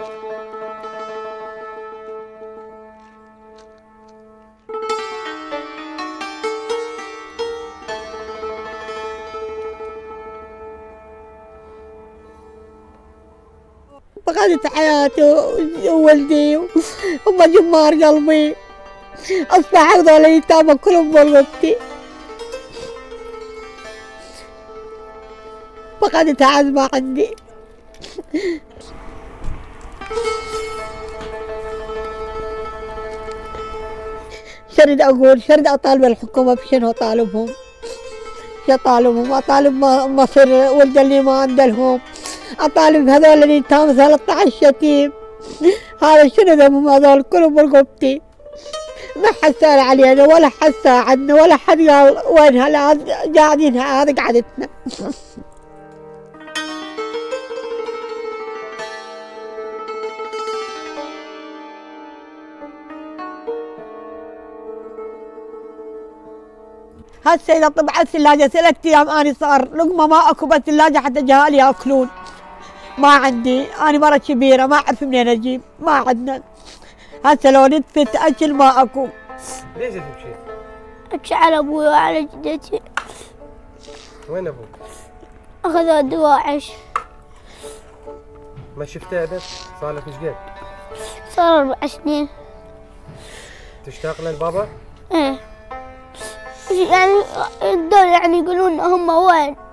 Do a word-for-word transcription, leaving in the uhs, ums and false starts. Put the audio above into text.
فقدت حياتي وولدي هم جمار قلبي. أصبح هذول اليتامى كلهم بغربتي. فقدت عزمة عندي. شرد أقول شرد أطالب الحكومة بشنو أطالبهم؟ شو أطالبهم؟ أطالب مصير ولد اللي ما عنده لهم. أطالب هذول اليتامى ثلاثة عشر يتيم. هذا شنو ذنبهم هذول كلهم برقبتي. ما حد سأل علينا ولا حد ساعدنا ولا حد قال وين هلا قاعدين هذا قعدتنا. هسه إذا طبعت الثلاجة ثلاث أيام أنا صار لقمة ما أكو بالثلاجة حتى جهالي ياكلون. ما عندي أنا مرة كبيرة ما أعرف منين أجيب ما عندنا. هسه لو نتفت أكل ما أكو. ليش تبكي؟ أبكي على أبوي وعلى جدتي. وين أبوك؟ أخذوا الدواعش. ما شفته أبد؟ صار لك ايش قد؟ صار أربع سنين. تشتاق للبابا؟ إيه. يعني الدول يعني يقولون هم وين؟